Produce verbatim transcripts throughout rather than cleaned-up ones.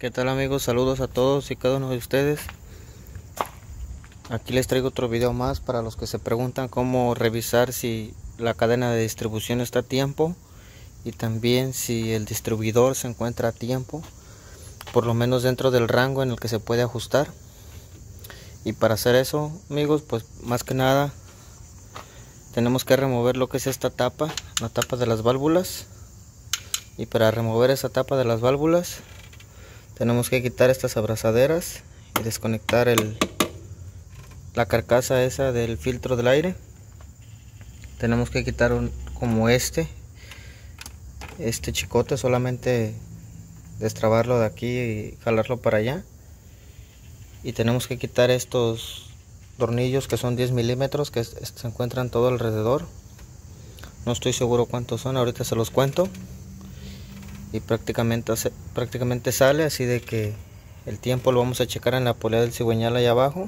¿Qué tal, amigos? Saludos a todos y cada uno de ustedes. Aquí les traigo otro video más para los que se preguntan cómo revisar si la cadena de distribución está a tiempo y también si el distribuidor se encuentra a tiempo, por lo menos dentro del rango en el que se puede ajustar. Y para hacer eso, amigos, pues más que nada tenemos que remover lo que es esta tapa, la tapa de las válvulas. Y para remover esa tapa de las válvulas tenemos que quitar estas abrazaderas y desconectar el, la carcasa esa del filtro del aire. Tenemos que quitar un, como este este chicote, solamente destrabarlo de aquí y jalarlo para allá. Y tenemos que quitar estos tornillos que son diez milímetros que se encuentran todo alrededor. No estoy seguro cuántos son, ahorita se los cuento. Y prácticamente, prácticamente sale, así de que el tiempo lo vamos a checar en la polea del cigüeñal allá abajo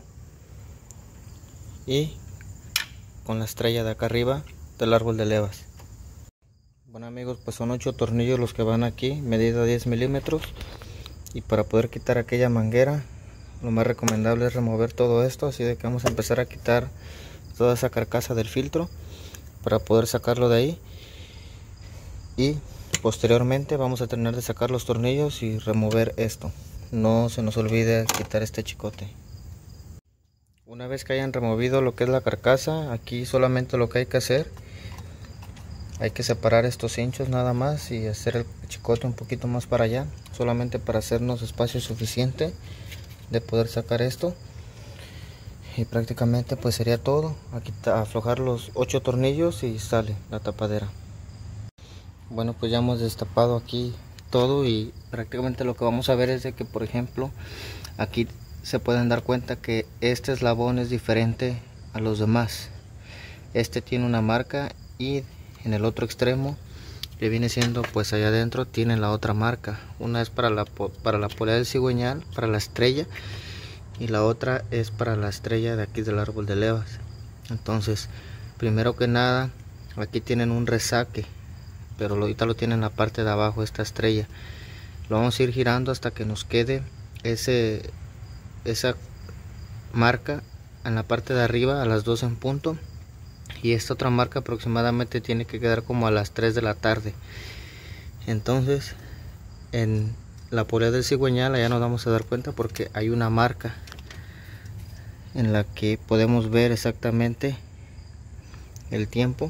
y con la estrella de acá arriba del árbol de levas. Bueno, amigos, pues son ocho tornillos los que van aquí, medida diez milímetros. Y para poder quitar aquella manguera, lo más recomendable es remover todo esto, así de que vamos a empezar a quitar toda esa carcasa del filtro para poder sacarlo de ahí. Y posteriormente vamos a terminar de sacar los tornillos y remover esto. No se nos olvide quitar este chicote. Una vez que hayan removido lo que es la carcasa, aquí solamente lo que hay que hacer, hay que separar estos hinchos nada más y hacer el chicote un poquito más para allá, solamente para hacernos espacio suficiente de poder sacar esto. Y prácticamente pues sería todo. Aquí aflojar los ocho tornillos y sale la tapadera. Bueno, pues ya hemos destapado aquí todo y prácticamente lo que vamos a ver es de que, por ejemplo, aquí se pueden dar cuenta que este eslabón es diferente a los demás. Este tiene una marca y en el otro extremo, que viene siendo pues allá adentro, tiene la otra marca. Una es para la, para la polea del cigüeñal, para la estrella, y la otra es para la estrella de aquí del árbol de levas. Entonces, primero que nada, aquí tienen un resaque, pero ahorita lo tiene en la parte de abajo esta estrella. Lo vamos a ir girando hasta que nos quede ese esa marca en la parte de arriba a las dos en punto, y esta otra marca aproximadamente tiene que quedar como a las tres de la tarde. Entonces en la polea del cigüeñal allá nos vamos a dar cuenta porque hay una marca en la que podemos ver exactamente el tiempo.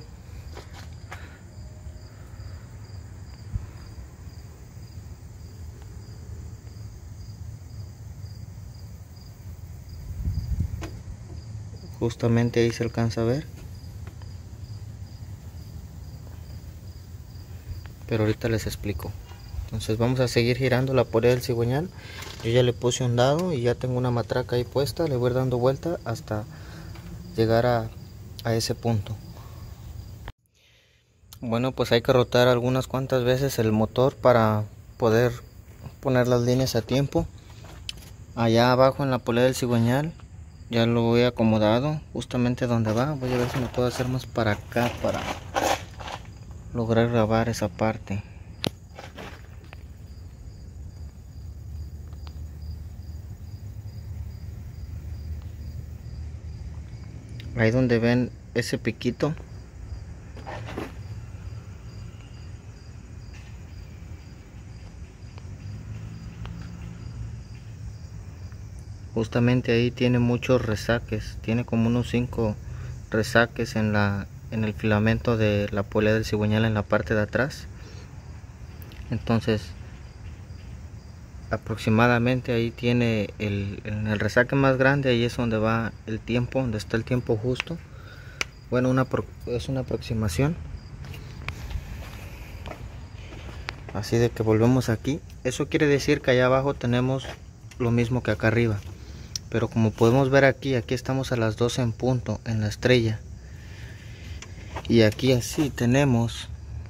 Justamente ahí se alcanza a ver, pero ahorita les explico. Entonces vamos a seguir girando la polea del cigüeñal. Yo ya le puse un dado y ya tengo una matraca ahí puesta. Le voy a ir dando vuelta hasta llegar a, a ese punto. Bueno, pues hay que rotar algunas cuantas veces el motor para poder poner las líneas a tiempo. Allá abajo en la polea del cigüeñal ya lo he acomodado justamente donde va. Voy a ver si me puedo hacer más para acá para lograr grabar esa parte. Ahí donde ven ese piquito, justamente ahí tiene muchos resaques, tiene como unos cinco resaques en la en el filamento de la polea del cigüeñal en la parte de atrás. Entonces aproximadamente ahí tiene el, el, el resaque más grande, ahí es donde va el tiempo, donde está el tiempo justo. Bueno, una es una aproximación. Así de que volvemos aquí. Eso quiere decir que allá abajo tenemos lo mismo que acá arriba, pero como podemos ver aquí, aquí estamos a las doce en punto en la estrella, y aquí así tenemos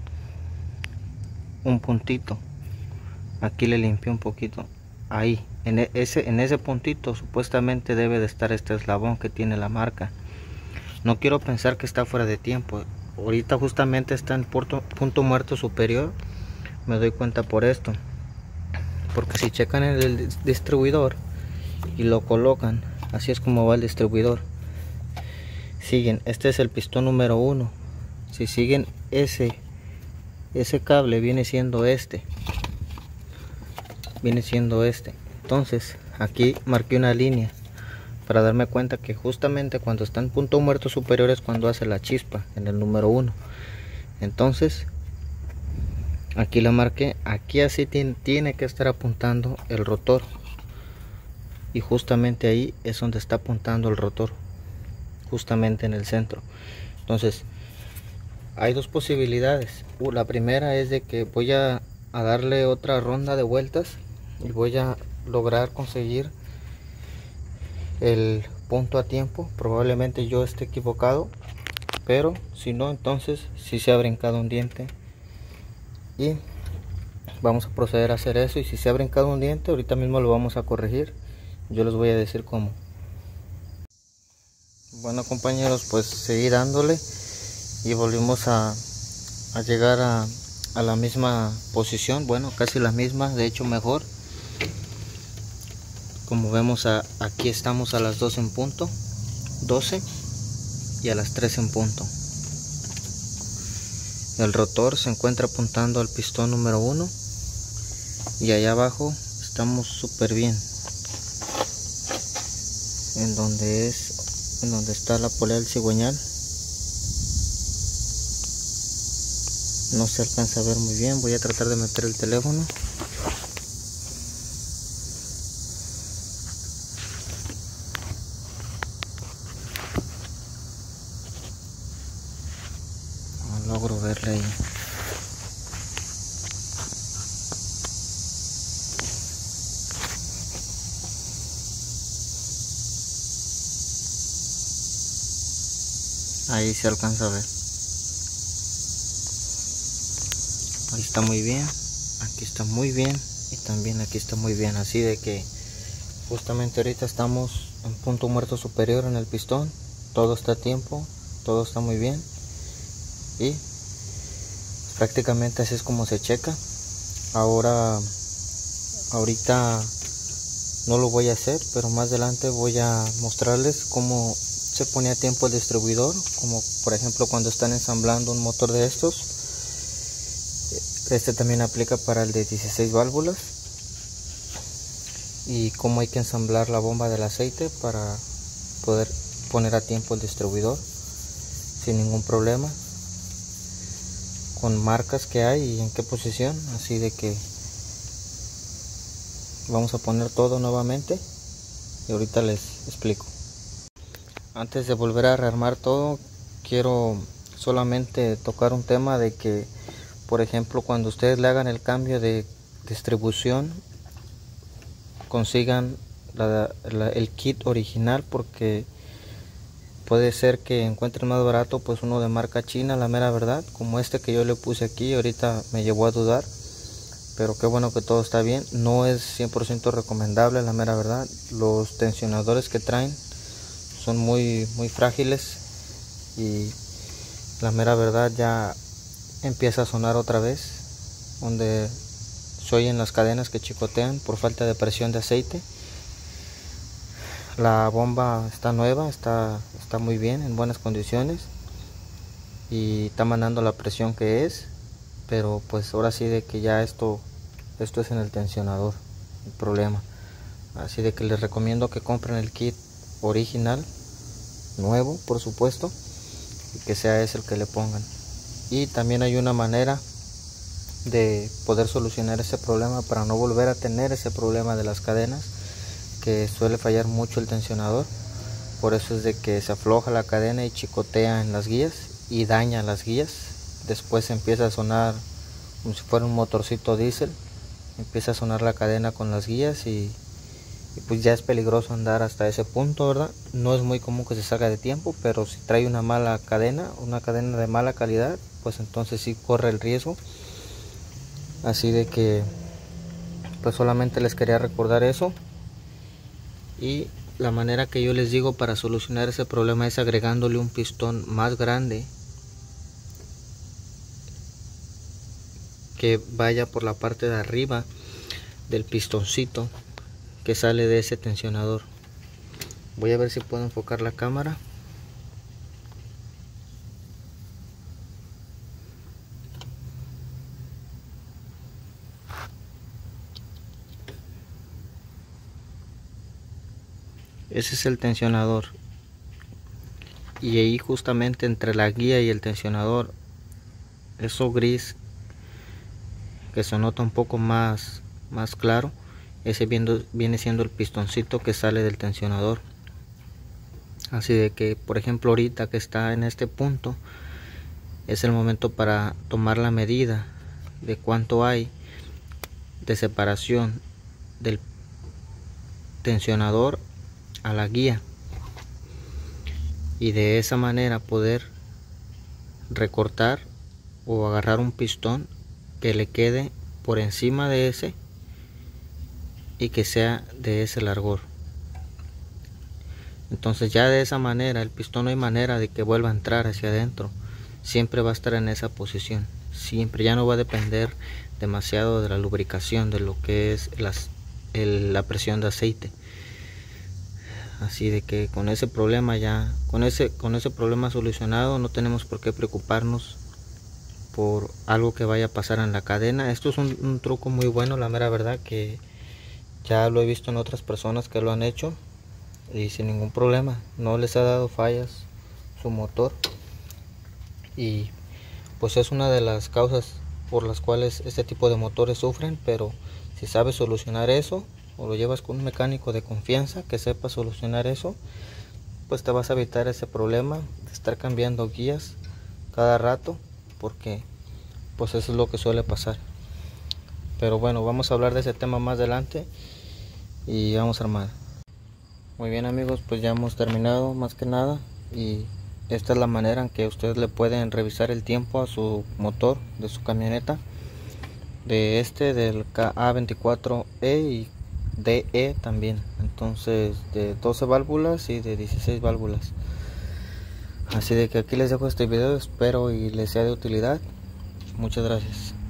un puntito. Aquí le limpié un poquito, ahí en ese, en ese puntito supuestamente debe de estar este eslabón que tiene la marca. No quiero pensar que está fuera de tiempo. Ahorita justamente está en punto, punto muerto superior. Me doy cuenta por esto. porque si checan en el distribuidor y lo colocan, así es como va el distribuidor. Siguen, este es el pistón número uno. Si siguen ese ese cable, viene siendo este viene siendo este entonces aquí marqué una línea para darme cuenta que justamente cuando está en punto muerto superior es cuando hace la chispa en el número uno. Entonces aquí la marqué, aquí así tiene, tiene que estar apuntando el rotor, y justamente ahí es donde está apuntando el rotor, justamente en el centro. Entonces hay dos posibilidades. La primera es de que voy a, a darle otra ronda de vueltas y voy a lograr conseguir el punto a tiempo. Probablemente yo esté equivocado, pero si no, entonces si se ha brincado un diente, y vamos a proceder a hacer eso. Y si se ha brincado un diente, ahorita mismo lo vamos a corregir. Yo les voy a decir cómo. Bueno, compañeros, pues seguí dándole y volvimos a, a llegar a, a la misma posición, bueno, casi la misma, de hecho mejor. Como vemos, a, aquí estamos a las dos en punto, doce, y a las tres en punto. El rotor se encuentra apuntando al pistón número uno, y allá abajo estamos súper bien, en donde es en donde está la polea del cigüeñal. No se alcanza a ver muy bien, voy a tratar de meter el teléfono. No logro verle ahí. Ahí se alcanza a ver. Ahí está muy bien, aquí está muy bien, y también aquí está muy bien. Así de que justamente ahorita estamos en punto muerto superior en el pistón. Todo está a tiempo, todo está muy bien, y prácticamente así es como se checa. Ahora ahorita no lo voy a hacer, pero más adelante voy a mostrarles cómo se pone a tiempo el distribuidor, como por ejemplo cuando están ensamblando un motor de estos. Este también aplica para el de dieciséis válvulas, y cómo hay que ensamblar la bomba del aceite para poder poner a tiempo el distribuidor sin ningún problema, con marcas que hay y en qué posición. Así de que vamos a poner todo nuevamente y ahorita les explico. Antes de volver a rearmar todo, quiero solamente tocar un tema de que, por ejemplo, cuando ustedes le hagan el cambio de distribución, consigan la, la, el kit original, porque puede ser que encuentren más barato pues uno de marca china, la mera verdad, como este que yo le puse aquí. Ahorita me llevó a dudar, pero qué bueno que todo está bien. No es cien por ciento recomendable, la mera verdad. Los tensionadores que traen son muy muy frágiles, y la mera verdad ya empieza a sonar otra vez, donde se oyen las cadenas que chicotean por falta de presión de aceite. La bomba está nueva, está, está muy bien, en buenas condiciones, y está mandando la presión que es, pero pues ahora sí de que ya esto, esto es en el tensionador el problema. Así de que les recomiendo que compren el kit original, nuevo por supuesto, y que sea ese el que le pongan. Y también hay una manera de poder solucionar ese problema para no volver a tener ese problema de las cadenas, que suele fallar mucho el tensionador. Por eso es de que se afloja la cadena y chicotea en las guías y daña las guías. Después empieza a sonar como si fuera un motorcito diésel, empieza a sonar la cadena con las guías, y, y pues ya es peligroso andar hasta ese punto, ¿verdad? No es muy común que se salga de tiempo, pero si trae una mala cadena, una cadena de mala calidad, pues entonces sí corre el riesgo. Así de que pues solamente les quería recordar eso. Y la manera que yo les digo para solucionar ese problema es agregándole un pistón más grande que vaya por la parte de arriba del pistoncito que sale de ese tensionador. Voy a ver si puedo enfocar la cámara. Ese es el tensionador, y ahí justamente entre la guía y el tensionador, eso gris que se nota un poco más más claro, ese viendo, viene siendo el pistoncito que sale del tensionador. Así de que, por ejemplo, ahorita que está en este punto, es el momento para tomar la medida de cuánto hay de separación del tensionador a la guía, y de esa manera poder recortar o agarrar un pistón que le quede por encima de ese y que sea de ese largor. Entonces ya de esa manera el pistón no hay manera de que vuelva a entrar hacia adentro, siempre va a estar en esa posición, siempre, ya no va a depender demasiado de la lubricación, de lo que es las, el, la presión de aceite. Así de que con ese problema ya, con ese, con ese problema solucionado, no tenemos por qué preocuparnos por algo que vaya a pasar en la cadena. Esto es un, un truco muy bueno, la mera verdad, que ya lo he visto en otras personas que lo han hecho y sin ningún problema, no les ha dado fallas su motor, y pues es una de las causas por las cuales este tipo de motores sufren. Pero si sabes solucionar eso, o lo llevas con un mecánico de confianza que sepa solucionar eso, pues te vas a evitar ese problema de estar cambiando guías cada rato, porque pues eso es lo que suele pasar. Pero bueno, vamos a hablar de ese tema más adelante y vamos a armar. Muy bien amigos, pues ya hemos terminado más que nada, y esta es la manera en que ustedes le pueden revisar el tiempo a su motor de su camioneta, de este del K A veinticuatro E y D E también, entonces de doce válvulas y de dieciséis válvulas. Así de que aquí les dejo este video, espero y les sea de utilidad. Muchas gracias.